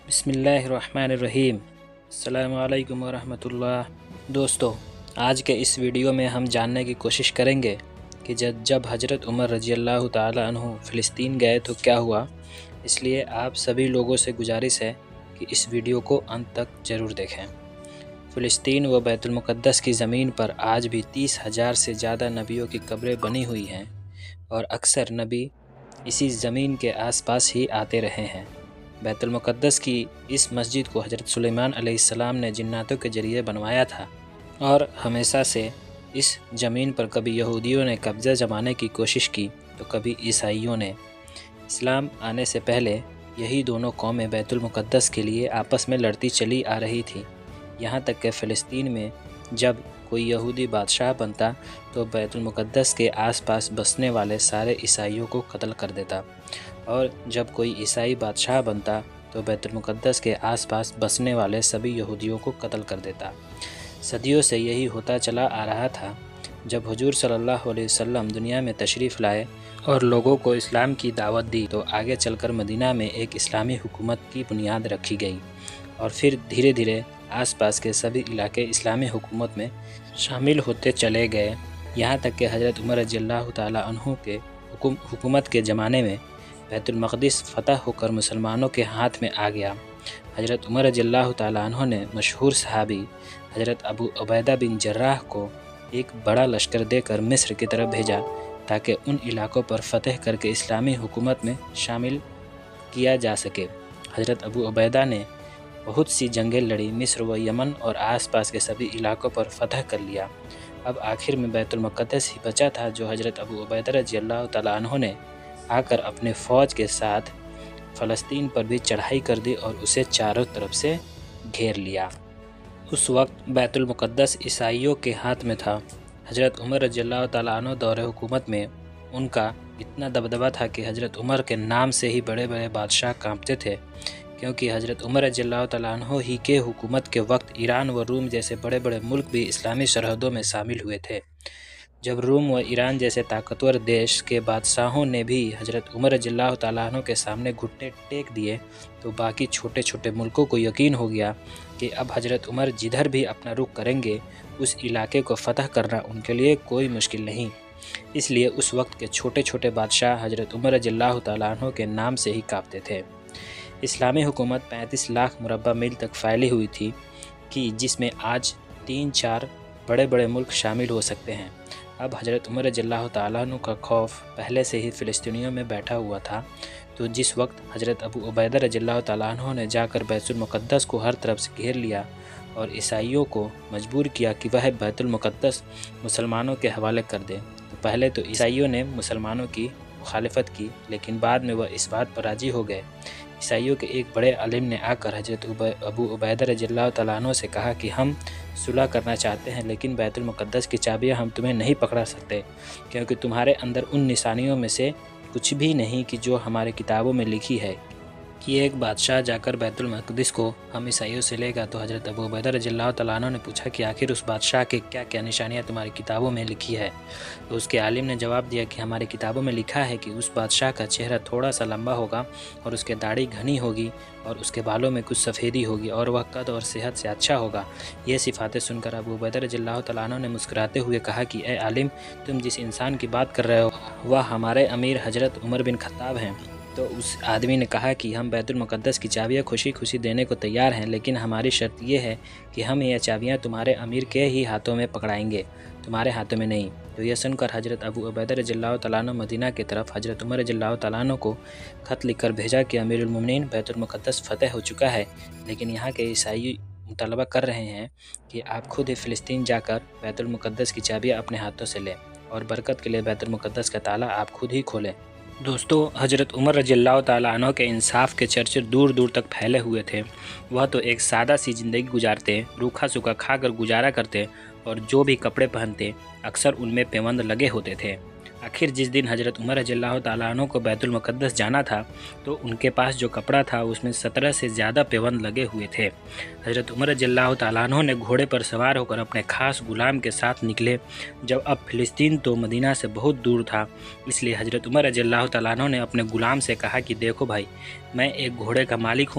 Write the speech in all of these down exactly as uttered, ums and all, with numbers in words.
बिस्मिल्लाहिर्रहमानिर्रहीम। अस्सलामु अलैकुम वरहमतुल्लाह। दोस्तों, आज के इस वीडियो में हम जानने की कोशिश करेंगे कि जब जब हज़रत उमर रज़ी अल्लाह ताला अन्हु फ़िलिस्तीन गए तो क्या हुआ। इसलिए आप सभी लोगों से गुजारिश है कि इस वीडियो को अंत तक ज़रूर देखें। फ़िलिस्तीन व बैतुल मुक़द्दस की ज़मीन पर आज भी तीस हज़ार से ज़्यादा नबियों की कब्रें बनी हुई हैं और अक्सर नबी इसी ज़मीन के आसपास ही आते रहे हैं। बैतुल मुक़द्दस की इस मस्जिद को हज़रत सुलेमान अलैहिस्सलाम ने जिन्नातों के ज़रिए बनवाया था और हमेशा से इस ज़मीन पर कभी यहूदियों ने कब्ज़ा जमाने की कोशिश की तो कभी ईसाइयों ने। इस्लाम आने से पहले यही दोनों कौमें बैतुल मुक़द्दस के लिए आपस में लड़ती चली आ रही थी। यहाँ तक कि फ़िलिस्तीन में जब कोई यहूदी बादशाह बनता तो बैतुल मुक़द्दस के आसपास बसने वाले सारे ईसाइयों को कत्ल कर देता, और जब कोई ईसाई बादशाह बनता तो बैतुल मुक़द्दस के आसपास बसने वाले सभी यहूदियों को कत्ल कर देता। सदियों से यही होता चला आ रहा था। जब हुजूर सल्लल्लाहु अलैहि वसल्लम दुनिया में तशरीफ़ लाए और लोगों को इस्लाम की दावत दी तो आगे चलकर मदीना में एक इस्लामी हुकूमत की बुनियाद रखी गई और फिर धीरे धीरे आसपास के सभी इलाके इस्लामी हुकूमत में शामिल होते चले गए। यहाँ तक कि हज़रत उमर रज़ी अल्लाह ताला अन्हु के हुकुम हुकूमत के ज़माने में बैतुल मक़दिस फ़तह होकर मुसलमानों के हाथ में आ गया। हज़रत उमर रज़ी अल्लाह ताला अन्हु ने मशहूर सहाबी हज़रत अबू उबैदा बिन जर्राह को एक बड़ा लश्कर देकर मिस्र की तरफ भेजा ताकि उन इलाकों पर फ़तह करके इस्लामी हुकूमत में शामिल किया जा सके। हज़रत अबू उबैदा ने बहुत सी जंगें लड़ी, मिस्र व यमन और आसपास के सभी इलाकों पर फ़तह कर लिया। अब आखिर में बैतुल मुक़द्दस ही बचा था जो हज़रत अबू उबैदा रज़ी अल्लाह ताला अन्हु ने आकर अपने फ़ौज के साथ फ़लस्तीन पर भी चढ़ाई कर दी और उसे चारों तरफ से घेर लिया। उस वक्त बैतुल मुक़द्दस ईसाइयों के हाथ में था। हज़रत उमर रज़ी अल्लाह ताला अन्हु दौरे हुकूमत में उनका इतना दबदबा था कि हज़रत उमर के नाम से ही बड़े बड़े बादशाह कांपते थे, क्योंकि हज़रत उमर रज़ी अल्लाह ताला अन्हु ही के हुकूमत के वक्त ईरान व रूम जैसे बड़े बड़े मुल्क भी इस्लामी सरहदों में शामिल हुए थे। जब रूम व ईरान जैसे ताकतवर देश के बादशाहों ने भी हज़रत उमर रज़ी अल्लाह ताला अन्हु के सामने घुटने टेक दिए तो बाकी छोटे छोटे मुल्कों को यकीन हो गया कि अब हज़रत उमर जिधर भी अपना रुख करेंगे उस इलाके को फ़तह करना उनके लिए कोई मुश्किल नहीं। इसलिए उस वक्त के छोटे छोटे बादशाह हज़रत उमर रज़ी अल्लाह ताला अन्हु के नाम से ही काँपते थे। इस्लामी हुकूमत पैंतीस लाख मुरब्बा मील तक फैली हुई थी कि जिसमें आज तीन चार बड़े बड़े मुल्क शामिल हो सकते हैं। अब हज़रत उमर रज़ी अल्लाह ताला अन्हु का खौफ पहले से ही फ़िलिस्तीनियों में बैठा हुआ था, तो जिस वक्त हज़रत अबू उबैदा रज़ी अल्लाह ताला अन्हु ने जाकर बैतुल मुक़द्दस को हर तरफ से घेर लिया और ईसाइयों को मजबूर किया कि वह बैतुल मुक़द्दस मुसलमानों के हवाले कर दे, तो पहले तो ईसाइयों ने मुसलमानों की मुखालिफत की, लेकिन बाद में वह इस बात पर राज़ी हो गए। ईसाइयों के एक बड़े आलिम ने आकर हज़रत अबू उबैदा रज़ी अल्लाह ताला अन्हु से कहा कि हम सुलह करना चाहते हैं, लेकिन बैतुल मुक़द्दस की चाबियां हम तुम्हें नहीं पकड़ा सकते, क्योंकि तुम्हारे अंदर उन निशानियों में से कुछ भी नहीं कि जो हमारे किताबों में लिखी है कि एक बादशाह जाकर बैतुल मक़दिस को हम ईसाइयों से लेगा। तो हज़रत अबू उबैदा रज़ी अल्लाह ताला अन्हु ने पूछा कि आखिर उस बादशाह के क्या क्या निशानियाँ तुम्हारी किताबों में लिखी है। तो उसके आलिम ने जवाब दिया कि हमारी किताबों में लिखा है कि उस बादशाह का चेहरा थोड़ा सा लंबा होगा और उसके दाढ़ी घनी होगी और उसके बालों में कुछ सफ़ेदी होगी और वह कद और सेहत से अच्छा होगा। ये सिफ़ातें सुनकर अबू उबैदा रज़ी अल्लाह ताला अन्हु ने मुस्कुराते हुए कहा कि ए आलिम, तुम जिस इंसान की बात कर रहे हो वह हमारे अमीर हज़रत उमर बिन खत्ताब हैं। तो उस आदमी ने कहा कि हम बैतुल मुक़द्दस की चाबियाँ खुशी खुशी देने को तैयार हैं, लेकिन हमारी शर्त यह है कि हम यह चाबियाँ तुम्हारे अमीर के ही हाथों में पकड़ाएंगे, तुम्हारे हाथों में नहीं। तो यह सुनकर हज़रत अबू उबैदा रज़ी अल्लाह ताला अन्हु मदीना की तरफ हज़रत उमर रज़ी अल्लाह ताला अन्हु को ख़त लिखकर भेजा कि अमीरुल मोमिनीन बैतुल मुक़द्दस फ़तह हो चुका है, लेकिन यहाँ के ईसाई मुतालबा कर रहे हैं कि आप खुद ही फ़िलिस्तीन जाकर बैतुल मुक़द्दस की चाबियाँ अपने हाथों से लें और बरकत के लिए बैतुल मुक़द्दस का ताला आप खुद ही खोलें। दोस्तों, हज़रत उमर रज़ी अल्लाह ताला अन्हु के इंसाफ के चर्चे दूर दूर तक फैले हुए थे। वह तो एक सादा सी ज़िंदगी गुजारते, रूखा सूखा खाकर गुजारा करते और जो भी कपड़े पहनते अक्सर उनमें पेवंद लगे होते थे। आखिर जिस दिन हज़रत उमर रज़ी अल्लाह ताला अन्हु को बैतुल मुक़द्दस जाना था तो उनके पास जो कपड़ा था उसमें सत्रह से ज़्यादा पेवंद लगे हुए थे। हज़रत उमर रज़ी अल्लाह ताला अन्हु ने घोड़े पर सवार होकर अपने ख़ास गुलाम के साथ निकले। जब अब फ़िलिस्तीन तो मदीना से बहुत दूर था, इसलिए हज़रत उमर रज़ी अल्लाह ताला अन्हु ने अपने गुलाम से कहा कि देखो भाई, मैं एक घोड़े का मालिक हूँ,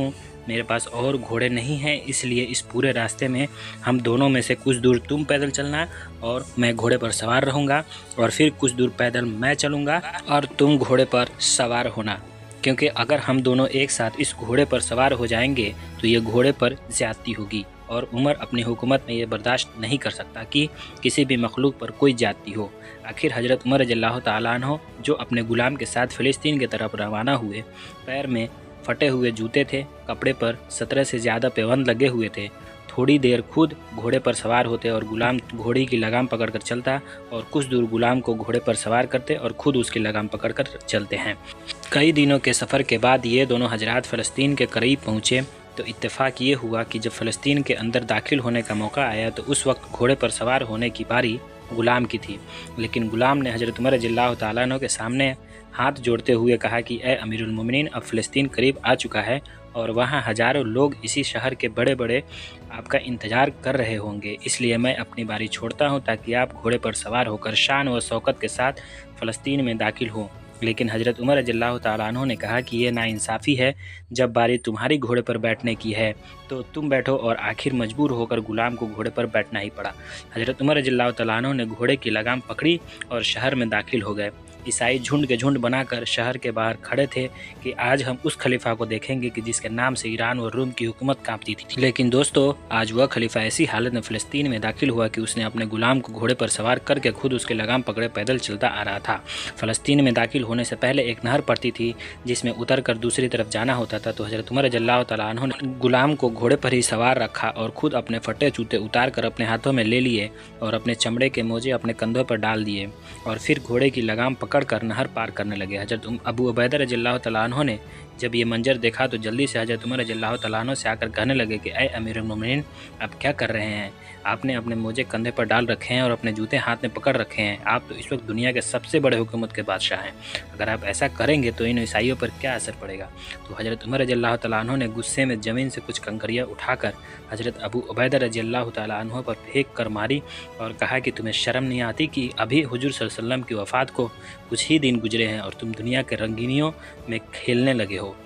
मेरे पास और घोड़े नहीं हैं, इसलिए इस पूरे रास्ते में हम दोनों में से कुछ दूर तुम पैदल चलना और मैं घोड़े पर सवार रहूँगा, और फिर कुछ दूर पैदल मैं चलूँगा और तुम घोड़े पर सवार होना, क्योंकि अगर हम दोनों एक साथ इस घोड़े पर सवार हो जाएंगे तो ये घोड़े पर ज़्यादती होगी, और उमर अपनी हुकूमत में ये बर्दाश्त नहीं कर सकता कि किसी भी मखलूक पर कोई ज़्यादती हो। आखिर हज़रत उमर रज़ियल्लाहु ताला अन्हु जो अपने गुलाम के साथ फ़िलिस्तीन की तरफ रवाना हुए, पैर में फटे हुए जूते थे, कपड़े पर सत्रह से ज़्यादा पैबंद लगे हुए थे। थोड़ी देर खुद घोड़े पर सवार होते और गुलाम घोड़ी की लगाम पकड़कर चलता, और कुछ दूर गुलाम को घोड़े पर सवार करते और खुद उसकी लगाम पकड़कर चलते हैं। कई दिनों के सफ़र के बाद ये दोनों हजरात फ़लस्तीन के करीब पहुँचे तो इत्तेफाक ये हुआ कि जब फ़लस्तीन के अंदर दाखिल होने का मौका आया तो उस वक्त घोड़े पर सवार होने की बारी गुलाम की थी, लेकिन गुलाम ने हज़रत उमर रज़ियल्लाहु ताला अन्हु के सामने हाथ जोड़ते हुए कहा कि ए अमीरुल मोमिनीन, अब फ़लस्तीन करीब आ चुका है और वहाँ हज़ारों लोग इसी शहर के बड़े बड़े आपका इंतज़ार कर रहे होंगे, इसलिए मैं अपनी बारी छोड़ता हूँ ताकि आप घोड़े पर सवार होकर शान व शौकत के साथ फ़लस्तीन में दाखिल हों। लेकिन हज़रत उमर रज़ियल्लाहु ताला अन्हु ने कहा कि ये नाइंसाफ़ी है, जब बारी तुम्हारी घोड़े पर बैठने की है तो तुम बैठो, और आखिर मजबूर होकर गुलाम को घोड़े पर बैठना ही पड़ा। हज़रत उमर रज़ियल्लाहु ताला अन्हु ने घोड़े की लगाम पकड़ी और शहर में दाखिल हो गए। ईसाई झुंड के झुंड बनाकर शहर के बाहर खड़े थे कि आज हम उस खलीफा को देखेंगे कि जिसके नाम से ईरान और रोम की हुकूमत कांपती थी। लेकिन दोस्तों, आज वह खलीफा ऐसी हालत में फ़लस्तीन में दाखिल हुआ कि उसने अपने गुलाम को घोड़े पर सवार करके खुद उसके लगाम पकड़े पैदल चलता आ रहा था। फ़लस्तीन में दाखिल होने से पहले एक नहर पड़ती थी जिसमें उतर कर दूसरी तरफ जाना होता था, तो हज़रत उमर रज़ियल्लाहु ताला अन्हु ने गुलाम को घोड़े पर ही सवार रखा और खुद अपने फटे जूते उतार कर अपने हाथों में ले लिए और अपने चमड़े के मोजे अपने कंधों पर डाल दिए और फिर घोड़े की लगाम पकड़कर नहर पार करने लगे। हज़रत अबू उबैदा रज़ियल्लाहु ताला अन्हु ने जब ये मंजर देखा तो जल्दी से हज़रत उमर रज़ियल्लाहु ताला अन्हु से आकर कहने लगे कि ऐ अमीरुल मोमिनीन, आप क्या कर रहे हैं? आपने अपने मोजे कंधे पर डाल रखे हैं और अपने जूते हाथ में पकड़ रखे हैं। आप तो इस वक्त दुनिया के सबसे बड़े हुकूमत के बादशाह हैं। अगर आप ऐसा करेंगे तो इन ईसाइयों पर क्या असर पड़ेगा? तो हज़रत उमर रज़ियल्लाहु ताला अन्हु ने गुस्से में ज़मीन से कुछ कंकरियाँ उठाकर हज़रत अबू उबैदा रज़ियल्लाहु ताला अन्हु पर फेंक कर मारी और कहा कि तुम्हें शर्म नहीं आती कि अभी हुजूर सल्लल्लाहु अलैहि वसल्लम की वफ़ात को कुछ ही दिन गुजरे हैं और तुम दुनिया के रंगीनियों में खेलने लगे हो।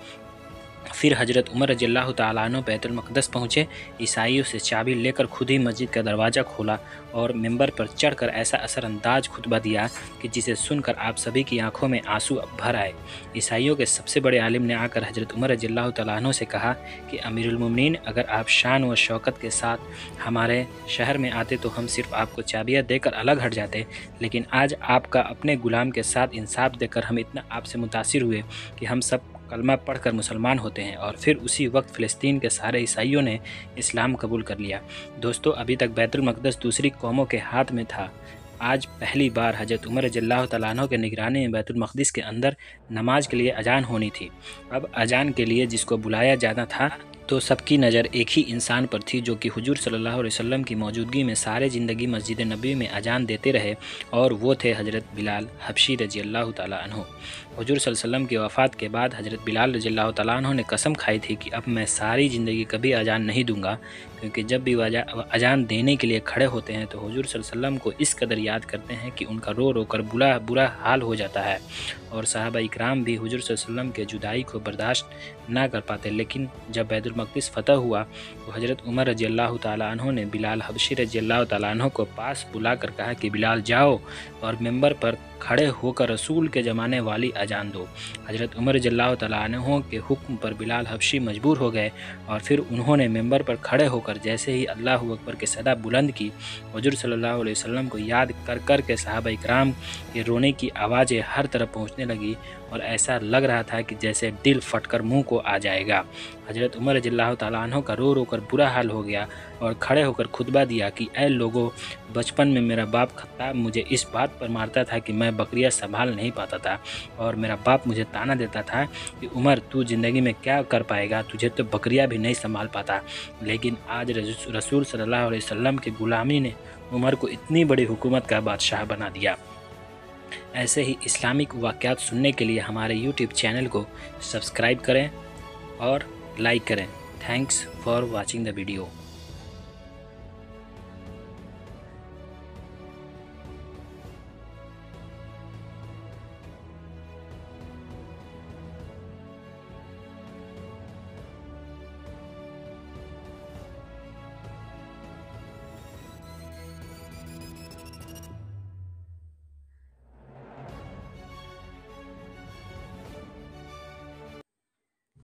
फिर हज़रत उमर रज़ियल्लाहु ताला अन्हु बैतुल मक़दस पहुँचे, ईसाइयों से चाबी लेकर खुद ही मस्जिद का दरवाज़ा खोला और मिंबर पर चढ़कर ऐसा असरअंदाज खुतबा दिया कि जिसे सुनकर आप सभी की आंखों में आंसू भर आए। ईसाइयों के सबसे बड़े आलिम ने आकर हज़रत उमर रज़ियल्लाहु ताला अन्हु से कहा कि अमीरुल मोमिनीन, अगर आप शान व शौकत के साथ हमारे शहर में आते तो हम सिर्फ आपको चाबियाँ देकर अलग हट जाते, लेकिन आज आपका अपने गुलाम के साथ इंसाफ देकर हम इतना आपसे मुतासिर हुए कि हम सब कलमा पढ़कर मुसलमान होते हैं। और फिर उसी वक्त फ़लस्तीन के सारे ईसाइयों ने इस्लाम कबूल कर लिया। दोस्तों, अभी तक बैतुल मक़दस दूसरी कौमों के हाथ में था। आज पहली बार हज़रत उमर रज़ियल्लाहु ताला अन्हु के निगरानी में बैतुल मक़दस के अंदर नमाज के लिए अजान होनी थी। अब अजान के लिए जिसको बुलाया जाना था तो सबकी नज़र एक ही इंसान पर थी जो कि हुजूर सल्लल्लाहु अलैहि वसल्लम की मौजूदगी में सारे ज़िंदगी मस्जिद नबी में अजान देते रहे, और वो थे हज़रत बिलाल हबशी रज़ियल्लाहु ताला अन्हु। हुजूर सल्लल्लाहु अलैहि वसल्लम की वफ़ात के बाद हज़रत बिलाल रज़ियल्लाहु ताला अन्हु ने कसम खाई थी कि अब मैं सारी ज़िंदगी कभी अजान नहीं दूंगा, क्योंकि जब भी वह अजान देने के लिए खड़े होते हैं तो हुजूर सल्लल्लाहु अलैहि वसल्लम को इस कदर याद करते हैं कि उनका रो रो कर बुरा बुरा हाल हो जाता है। और सहाबा इकराम भी हुजूर सल्लल्लाहु अलैहि वसल्लम के जुदाई को बर्दाश्त ना कर पाते। लेकिन जब बैतुल मक़दस फ़तह हुआ तो हज़रत उमर रज़ियल्लाहु ताला अन्हु ने बिलाल हबशी रज़ियल्लाहु ताला अन्हु को पास बुलाकर कहा कि बिलाल जाओ और मिंबर पर खड़े होकर रसूल के ज़माने वाली अजान दो। हज़रत उमर रज़ियल्लाहु ताला अन्हु के हुक्म पर बिलाल हबशी मजबूर हो गए और फिर उन्होंने मिंबर पर खड़े होकर जैसे ही अल्लाहु अकबर के सदा बुलंद की, हुजूर सल्लल्लाहु अलैहि वसल्लम को याद कर कर के सहाबा इकराम के रोने की आवाज़ें हर तरफ पहुँचने लगी और ऐसा लग रहा था कि जैसे दिल फटकर मुंह को आ जाएगा। हज़रत उमर रज़ियल्लाहु ताला अन्हु का रो रो कर बुरा हाल हो गया और खड़े होकर खुतबा दिया कि ऐ लोगों, बचपन में मेरा बाप खत्ताब मुझे इस बात पर मारता था कि मैं बकरियां संभाल नहीं पाता था, और मेरा बाप मुझे ताना देता था कि उमर, तू ज़िंदगी में क्या कर पाएगा, तुझे तो बकरियां भी नहीं संभाल पाता। लेकिन आज रसूल सल्लल्लाहु अलैहि वसल्लम की गुलामी ने उमर को इतनी बड़ी हुकूमत का बादशाह बना दिया। ऐसे ही इस्लामिक वाक़यात सुनने के लिए हमारे यूट्यूब चैनल को सब्सक्राइब करें और लाइक करें। Thanks for watching the video.